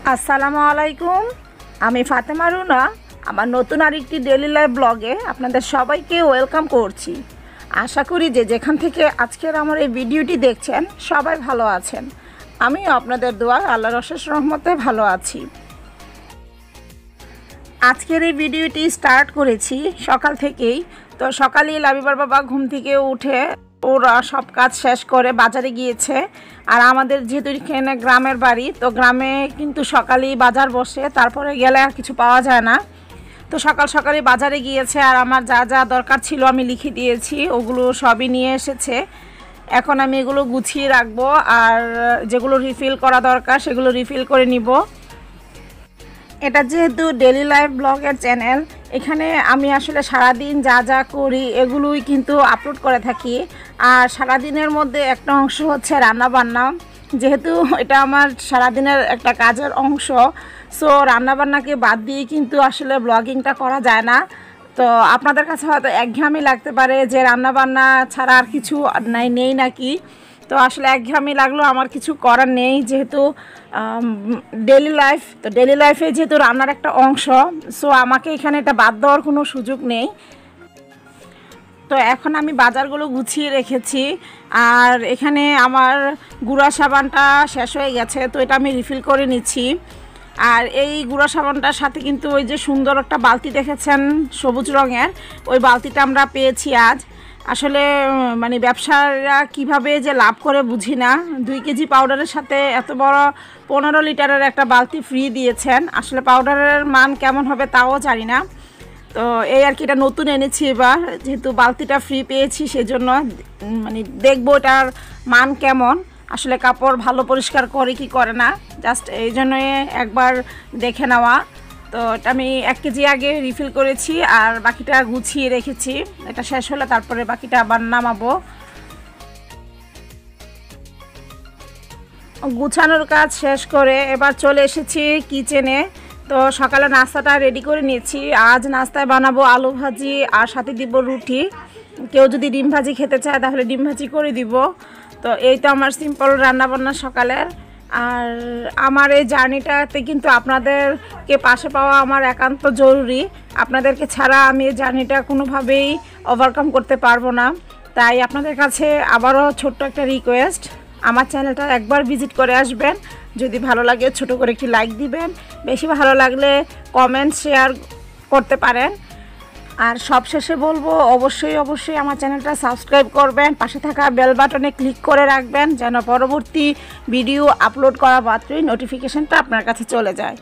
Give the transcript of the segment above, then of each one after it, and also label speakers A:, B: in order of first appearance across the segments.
A: আসসালামু আলাইকুম। আমি ফাতেমা রুনা আমার নতুন আরেকটি ডেইলি লাইফ ব্লগে আপনাদের সবাইকে ওয়েলকাম করছি। আশা করি যে যেখান থেকে আজকের আমার এই ভিডিওটি দেখছেন সবাই ভালো আছেন। আমিও আপনাদের দোয়া আল্লাহর অশেষ রহমতে ভালো আছি। আজকের এই ভিডিওটি স্টার্ট করেছি সকাল থেকেই। তো সকালেই লাবিবার বাবা ঘুম থেকে উঠে ওরা সব কাজ শেষ করে বাজারে গিয়েছে। আর আমাদের যেহেতু এখানে গ্রামের বাড়ি, তো গ্রামে কিন্তু সকালেই বাজার বসে, তারপরে গেলে আর কিছু পাওয়া যায় না। তো সকাল সকালই বাজারে গিয়েছে আর আমার যা যা দরকার ছিল আমি লিখে দিয়েছি, ওগুলো সবই নিয়ে এসেছে। এখন আমি এগুলো গুছিয়ে রাখবো আর যেগুলো রিফিল করা দরকার সেগুলো রিফিল করে নিব। এটা যেহেতু ডেইলি লাইফ ব্লগের চ্যানেল, এখানে আমি আসলে সারাদিন যা যা করি এগুলোই কিন্তু আপলোড করে থাকি। আর সারাদিনের মধ্যে একটা অংশ হচ্ছে রান্নাবান্না, যেহেতু এটা আমার সারাদিনের একটা কাজের অংশ। সো রান্নাবান্নাকে বাদ দিয়ে কিন্তু আসলে ব্লগিংটা করা যায় না। তো আপনাদের কাছে হয়তো একঘেয়েমি লাগতে পারে যে রান্নাবান্না ছাড়া আর কিছু নেই নাকি। তো আসলে একঘেয়েমি লাগলেও আমার কিছু করার নেই, যেহেতু ডেইলি লাইফ। তো ডেইলি লাইফে যেহেতু রান্নার একটা অংশ, সো আমাকে এখানে এটা বাদ দেওয়ার কোনো সুযোগ নেই। তো এখন আমি বাজারগুলো গুছিয়ে রেখেছি আর এখানে আমার গুঁড়া সাবানটা শেষ হয়ে গেছে, তো এটা আমি রিফিল করে নিচ্ছি। আর এই গুঁড়া সাবানটার সাথে কিন্তু ওই যে সুন্দর একটা বালতি দেখেছেন সবুজ রঙের, ওই বালতিটা আমরা পেয়েছি আজ। আসলে মানে ব্যবসায়ীরা কিভাবে যে লাভ করে বুঝি না, 2 কেজি পাউডারের সাথে এত বড় 15 লিটারের একটা বালতি ফ্রি দিয়েছেন। আসলে পাউডারের মান কেমন হবে তাও জানি না। তো এই আর কি, এটা নতুন এনেছি এবার, যেহেতু বালতিটা ফ্রি পেয়েছি সেজন্য মানে দেখবো এটার মান কেমন, আসলে কাপড় ভালো পরিষ্কার করে কি করে না, জাস্ট এই জন্যই একবার দেখে নেওয়া। তো এটা আমি 1 কেজি আগে রিফিল করেছি আর বাকিটা গুছিয়ে রেখেছি। এটা শেষ হলে তারপরে বাকিটা আবার নামাবো। গুছানোর কাজ শেষ করে এবার চলে এসেছি কিচেনে। তো সকালে নাস্তাটা রেডি করে নিয়েছি। আজ নাস্তায় বানাবো আলু ভাজি আর সাথে দিব রুটি। কেউ যদি ডিম ভাজি খেতে চায় তাহলে ডিম ভাজি করে দিব। তো এই তো আমার সিম্পল রান্নাবান্না সকালের। আর আমার এই জার্নিটাতে কিন্তু আপনাদেরকে পাশে পাওয়া আমার একান্ত জরুরি। আপনাদেরকে ছাড়া আমি এই জার্নিটা কোনোভাবেই ওভারকাম করতে পারবো না। তাই আপনাদের কাছে আবারও ছোট্ট একটা রিকোয়েস্ট, আমার চ্যানেলটা একবার ভিজিট করে আসবেন। যদি ভালো লাগে ছোট করে একটি লাইক দিবেন, বেশি ভালো লাগলে কমেন্ট শেয়ার করতে পারেন। আর সবশেষে বলবো অবশ্যই আমার চ্যানেলটা সাবস্ক্রাইব করবেন, পাশে থাকা বেল বাটনে ক্লিক করে রাখবেন যেন পরবর্তী ভিডিও আপলোড করা মাত্রই নোটিফিকেশনটা আপনার কাছে চলে যায়।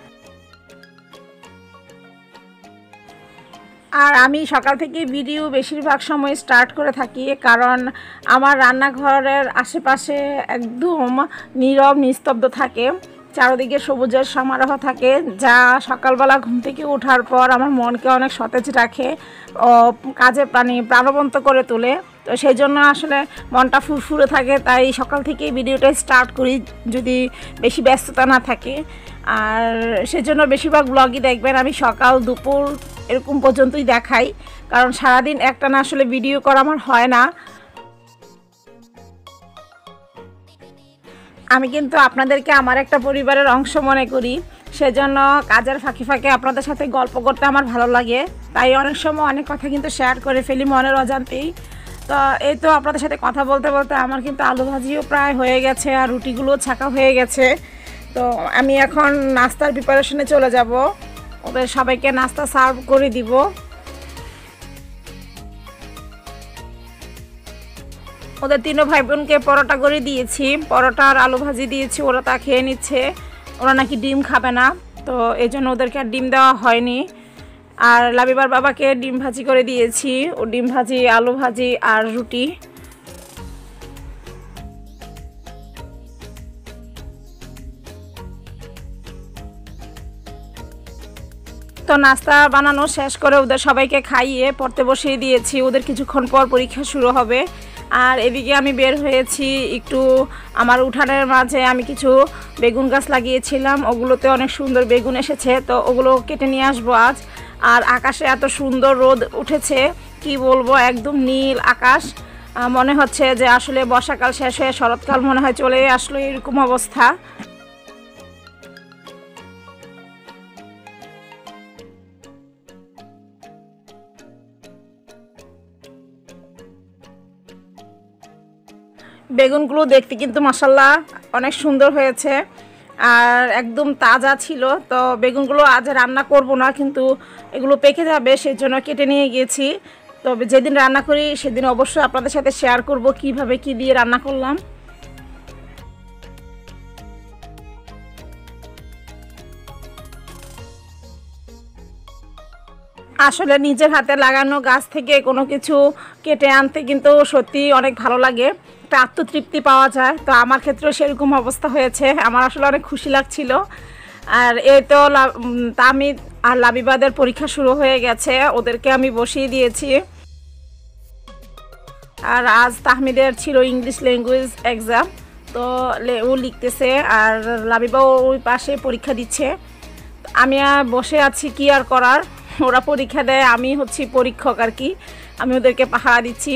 A: আর আমি সকাল থেকে ভিডিও বেশিরভাগ সময় স্টার্ট করে থাকি, কারণ আমার রান্নাঘরের আশেপাশে একদম নীরব নিস্তব্ধ থাকে, চারদিকে সবুজের সমারোহ থাকে, যা সকালবেলা ঘুম থেকে ওঠার পর আমার মনকে অনেক সতেজ রাখে ও কাজে প্রাণবন্ত করে তোলে। তো সেই জন্য আসলে মনটা ফুরফুরে থাকে, তাই সকাল থেকেই ভিডিওটা স্টার্ট করি যদি বেশি ব্যস্ততা না থাকে। আর সেজন্য বেশিরভাগ ব্লগই দেখবেন আমি সকাল দুপুর এরকম পর্যন্তই দেখাই, কারণ সারাদিন একটানা আসলে ভিডিও করা আমার হয় না। আমি কিন্তু আপনাদেরকে আমার একটা পরিবারের অংশ মনে করি, সেজন্য কাজের ফাঁকে ফাঁকে আপনাদের সাথে গল্প করতে আমার ভালো লাগে। তাই অনেক সময় অনেক কথা কিন্তু শেয়ার করে ফেলি মনের অজান্তেই। তো এই তো আপনাদের সাথে কথা বলতে বলতে আমার কিন্তু আলু ভাজিও প্রায় হয়ে গেছে আর রুটিগুলো ছাকা হয়ে গেছে। তো আমি এখন নাস্তার প্রিপারেশনে চলে যাব, ওদের সবাইকে নাস্তা সার্ভ করে দিব। ওদের 3 ভাই বোনকে পরোটা করে দিয়েছি, পরোটা আর আলু ভাজি দিয়েছি, ওরা তা খেয়ে নিচ্ছে। ওরা নাকি ডিম খাবে না, তো এই জন্য ওদেরকে আর ডিম দেওয়া হয়নি। আর লাবিবার বাবাকে ডিম ভাজি করে দিয়েছি, ও ডিম ভাজি, আলু ভাজি আর রুটি। তো নাস্তা বানানো শেষ করে ওদের সবাইকে খাইয়ে পড়তে বসিয়ে দিয়েছি, ওদের কিছুক্ষণ পর পরীক্ষা শুরু হবে। আর এদিকে আমি বের হয়েছি একটু, আমার উঠানের মাঝে আমি কিছু বেগুন গাছ লাগিয়েছিলাম, ওগুলোতে অনেক সুন্দর বেগুন এসেছে, তো ওগুলো কেটে নিয়ে আসবো আজ। আর আকাশে এত সুন্দর রোদ উঠেছে কি বলবো, একদম নীল আকাশ, মনে হচ্ছে যে আসলে বর্ষাকাল শেষ হয়ে শরৎকাল মনে হয় চলে আসলো, এরকম অবস্থা। বেগুনগুলো দেখতে কিন্তু মাশাআল্লাহ অনেক সুন্দর হয়েছে আর একদম তাজা ছিল। তো বেগুনগুলো আজ রান্না করব না, কিন্তু এগুলো পেকে যাবে, সেই জন্য কেটে নিয়ে গিয়েছি। তবে যেদিন রান্না করি সেদিন অবশ্যই আপনাদের সাথে শেয়ার করব কিভাবে কি দিয়ে রান্না করলাম। আসলে নিজের হাতে লাগানো গাছ থেকে কোনো কিছু কেটে আনতে কিন্তু সত্যি অনেক ভালো লাগে, একটা আত্মতৃপ্তি পাওয়া যায়। তো আমার ক্ষেত্রেও সেরকম অবস্থা হয়েছে, আমার আসলে অনেক খুশি লাগছিল। আর এই তো তামিদ আর লাবিবাদের পরীক্ষা শুরু হয়ে গেছে, ওদেরকে আমি বসিয়ে দিয়েছি। আর আজ তাহমিদের ছিল ইংলিশ ল্যাঙ্গুয়েজ এক্সাম, তো ও লিখতেছে আর লাবিবাও ওই পাশে পরীক্ষা দিচ্ছে। আমি বসে আছি, কি আর করার, ওরা পরীক্ষা দেয়, আমি হচ্ছি পরীক্ষক আর কি, আমি ওদেরকে পাহারা দিচ্ছি।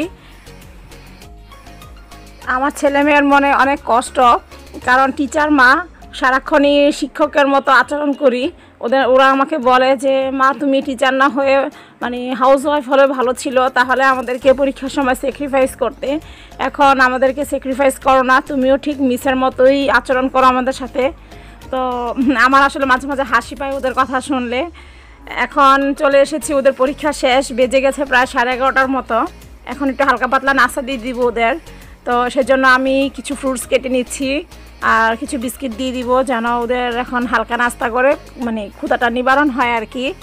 A: আমার ছেলে মেয়ের মনে অনেক কষ্ট, কারণ টিচার মা সারাক্ষণই শিক্ষকের মতো আচরণ করি। ওরা আমাকে বলে যে মা তুমি টিচার না হয়ে মানে হাউস ওয়াইফ হলে ভালো ছিল, তাহলে আমাদেরকে পরীক্ষার সময় স্যাক্রিফাইস করতে। এখন আমাদেরকে স্যাক্রিফাইস করো না, তুমিও ঠিক মিসের মতোই আচরণ করো আমাদের সাথে। তো আমার আসলে মাঝে মাঝে হাসি পায় ওদের কথা শুনলে। এখন চলে এসেছি, ওদের পরীক্ষা শেষ, বেজে গেছে প্রায় 11:30টার মতো। এখন একটু হালকা পাতলা নাস্তা দিয়ে দিব ওদের, তো সেজন্য আমি কিছু ফ্রুটস কেটে নিচ্ছি আর কিছু বিস্কিট দিয়ে দিব, যেন ওদের এখন হালকা নাস্তা করে মানে ক্ষুধাটা নিবারণ হয় আর কি।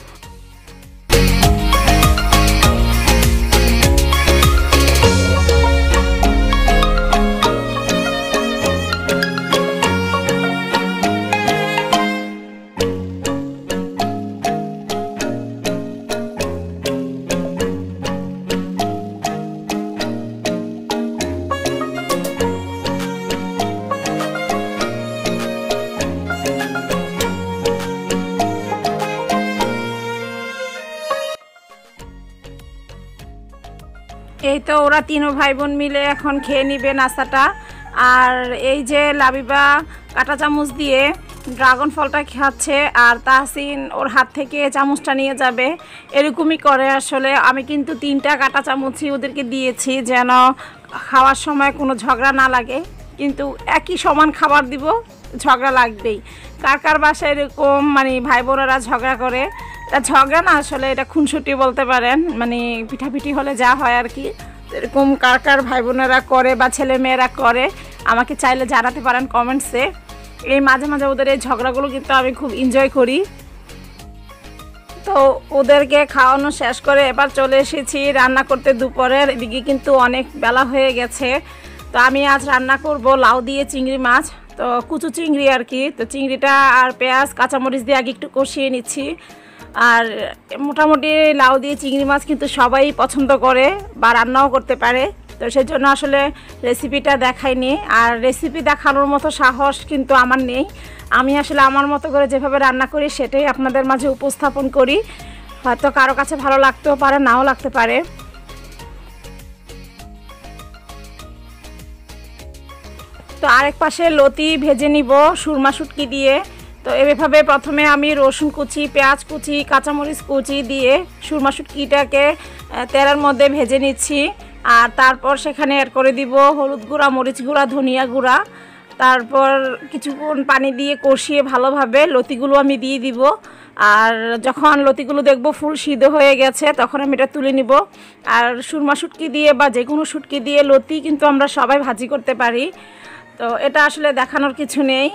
A: এই তো ওরা তিনও ভাই বোন মিলে এখন খেয়ে নিবে নাস্তাটা। আর এই যে লাবিবা কাঁটা চামচ দিয়ে ড্রাগন ফলটা খাচ্ছে আর তাহসিন ওর হাত থেকে চামচটা নিয়ে যাবে, এরকমই করে। আসলে আমি কিন্তু 3টা কাঁটা চামচই ওদেরকে দিয়েছি যেন খাওয়ার সময় কোনো ঝগড়া না লাগে, কিন্তু একই সমান খাবার দিব, ঝগড়া লাগবেই। কার কার বাসায় এরকম মানে ভাই বোনেরা ঝগড়া করে, এটা ঝগড়া না আসলে এটা খুনসুটি বলতে পারেন, মানে পিঠাপিঠি হলে যা হয় আর কি। এরকম কার কার ভাই বোনেরা করে বা ছেলে মেয়েরা করে আমাকে চাইলে জানাতে পারেন কমেন্টসে। এই মাঝে মাঝে ওদের এই ঝগড়াগুলো কিন্তু আমি খুব এনজয় করি। তো ওদেরকে খাওয়ানো শেষ করে এবার চলে এসেছি রান্না করতে দুপুরের। এদিকে কিন্তু অনেক বেলা হয়ে গেছে। তো আমি আজ রান্না করব লাউ দিয়ে চিংড়ি মাছ, তো কুচু চিংড়ি আর কি। তো চিংড়িটা আর পেঁয়াজ কাঁচামরিচ দিয়ে আগে একটু কষিয়ে নিচ্ছি। আর মোটামুটি লাউ দিয়ে চিংড়ি মাছ কিন্তু সবাই পছন্দ করে বা রান্নাও করতে পারে, তো সেই জন্য আসলে রেসিপিটা দেখাইনি। আর রেসিপি দেখানোর মতো সাহস কিন্তু আমার নেই, আমি আসলে আমার মতো করে যেভাবে রান্না করি সেটাই আপনাদের মাঝে উপস্থাপন করি। হয়তো কারো কাছে ভালো লাগতেও পারে, নাও লাগতে পারে। তো আরেক পাশে লতি ভেজে নিব সুরমা শুটকি দিয়ে। তো এভাবে প্রথমে আমি রসুন কুচি, পেঁয়াজ কুচি, কাঁচামরিচ কুচি দিয়ে সুরমা শুটকিটাকে তেলের মধ্যে ভেজে নিচ্ছি। আর তারপর সেখানে অ্যাড করে দিব হলুদ গুঁড়া, মরিচ গুঁড়া, ধনিয়া গুঁড়া। তারপর কিছুক্ষণ পানি দিয়ে কষিয়ে ভালোভাবে লতিগুলো আমি দিয়ে দিব। আর যখন লতিগুলো দেখব ফুল সিদ্ধ হয়ে গেছে তখন আমি এটা তুলে নিব। আর সুরমা শুটকি দিয়ে বা যে কোনো শুটকি দিয়ে লতি কিন্তু আমরা সবাই ভাজি করতে পারি, তো এটা আসলে দেখানোর কিছু নেই।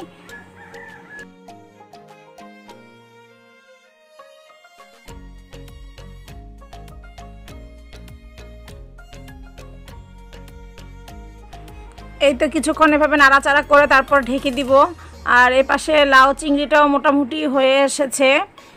A: এই তো কিছুক্ষণ এভাবে নাড়াচাড়া করে তারপর ঢেকে দিব। আর এই পাশে লাউ চিংড়িটাও মোটামুটি হয়ে এসেছে।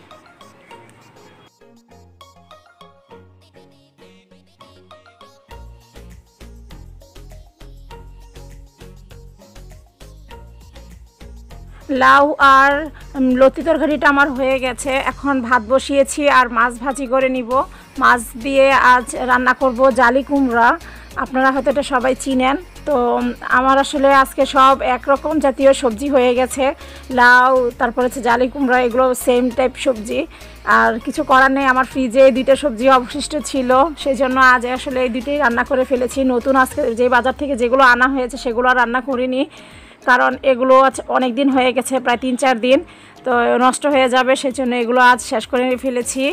A: লাউ আর লতি তরকারিটা আমার হয়ে গেছে, এখন ভাত বসিয়েছি আর মাছ ভাজি করে নিব। মাছ দিয়ে আজ রান্না করব জালি কুমড়া, আপনারা হয়তো এটা সবাই চিনেন। তো আমার আসলে আজকে সব একরকম জাতীয় সবজি হয়ে গেছে, লাউ তারপর হচ্ছে জালি কুমড়া, এগুলো সেম টাইপ সবজি। আর কিছু করার নেই, আমার ফ্রিজে এই দুইটা সবজি অবশিষ্ট ছিল, সেই জন্য আজ আসলে এই দুইটাই রান্না করে ফেলেছি। নতুন আজকে যে বাজার থেকে যেগুলো আনা হয়েছে সেগুলো আর রান্না করিনি, কারণ এগুলো অনেক দিন হয়ে গেছে, প্রায় 3-4 দিন, তো নষ্ট হয়ে যাবে, সেই জন্য এগুলো আজ শেষ করে ফেলেছি।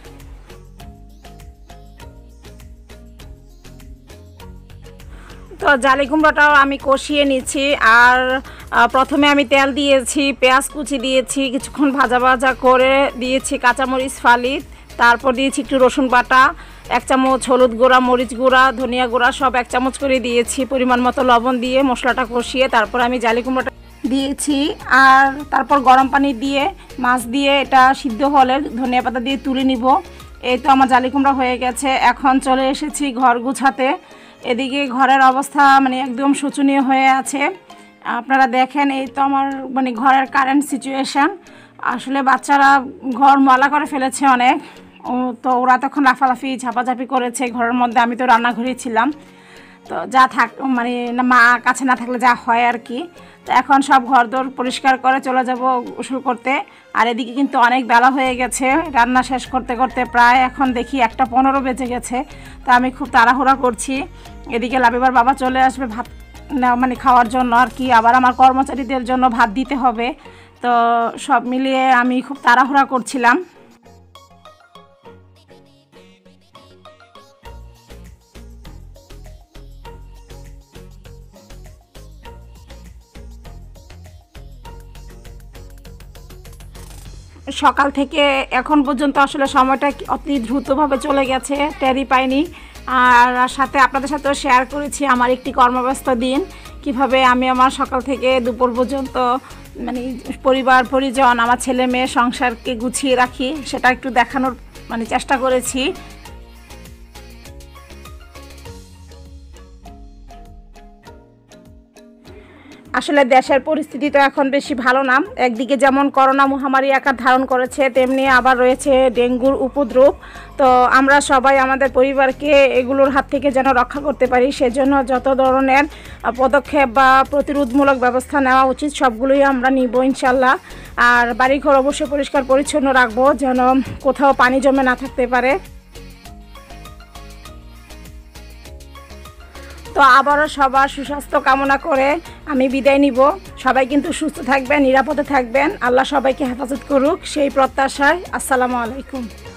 A: তো জালি কুমড়োটাও আমি কষিয়ে নিচ্ছি। আর প্রথমে আমি তেল দিয়েছি, পেঁয়াজ কুচি দিয়েছি, কিছুক্ষণ ভাজা ভাজা করে দিয়েছি কাঁচামরিচ ফালি, তারপর দিয়েছি একটু রসুন বাটা, 1 চামচ হলুদ গুঁড়া, মরিচ গুঁড়া, ধনিয়া গুঁড়া সব 1 চামচ করে দিয়েছি, পরিমাণ মতো লবণ দিয়ে মশলাটা কষিয়ে তারপর আমি জালি কুমড়োটা দিয়েছি। আর তারপর গরম পানি দিয়ে মাছ দিয়ে এটা সিদ্ধ হলে ধনিয়া পাতা দিয়ে তুলে নিব। এই তো আমার জালি কুমড়া হয়ে গেছে। এখন চলে এসেছি ঘর গুছাতে। এদিকে ঘরের অবস্থা মানে একদম শোচনীয় হয়ে আছে, আপনারা দেখেন। এই তো আমার মানে ঘরের কারেন্ট সিচুয়েশান। আসলে বাচ্চারা ঘর ময়লা করে ফেলেছে অনেক, তো ওরা তখন লাফালাফি ঝাপাঝাপি করেছে ঘরের মধ্যে, আমি তো রান্নাঘরেই ছিলাম। তো যা মানে মা কাছে না থাকলে যা হয় আর কি। তো এখন সব ঘরদোর পরিষ্কার করে চলে যাব গোসল করতে। আর এদিকে কিন্তু অনেক বেলা হয়ে গেছে, রান্না শেষ করতে করতে প্রায় এখন দেখি 1:15 বেজে গেছে। তো আমি খুব তাড়াহুড়া করছি। এদিকে লাবিবার বাবা চলে আসবে ভাত মানে খাওয়ার জন্য আর কি, আবার আমার কর্মচারীদের জন্য ভাত দিতে হবে। তো সব মিলিয়ে আমি খুব তাড়াহুড়া করছিলাম। সকাল থেকে এখন পর্যন্ত আসলে সময়টা অতি দ্রুতভাবে চলে গেছে, টেরই পাইনি। আর সাথে আপনাদের সাথেও শেয়ার করেছি আমার একটি কর্মব্যস্ত দিন, কিভাবে আমি আমার সকাল থেকে দুপুর পর্যন্ত মানে পরিবার পরিজন, আমার ছেলে মেয়ে সংসারকে গুছিয়ে রাখি, সেটা একটু দেখানোর মানে চেষ্টা করেছি। আসলে দেশের পরিস্থিতি তো এখন বেশি ভালো না। একদিকে যেমন করোনা মহামারী আকার ধারণ করেছে, তেমনি আবার রয়েছে ডেঙ্গুর উপদ্রব। তো আমরা সবাই আমাদের পরিবারকে এগুলোর হাত থেকে যেন রক্ষা করতে পারি, সেজন্য যত ধরনের পদক্ষেপ বা প্রতিরোধমূলক ব্যবস্থা নেওয়া উচিত সবগুলোই আমরা নিব ইনশাল্লাহ। আর বাড়িঘর অবশ্যই পরিষ্কার পরিচ্ছন্ন রাখবো, যেন কোথাও পানি জমে না থাকতে পারে। তো আবারও সবার সুস্বাস্থ্য কামনা করে আমি বিদায় নিব। সবাই কিন্তু সুস্থ থাকবেন, নিরাপদে থাকবেন, আল্লাহ সবাইকে হেফাজত করুক সেই প্রত্যাশায়। আসসালামু আলাইকুম।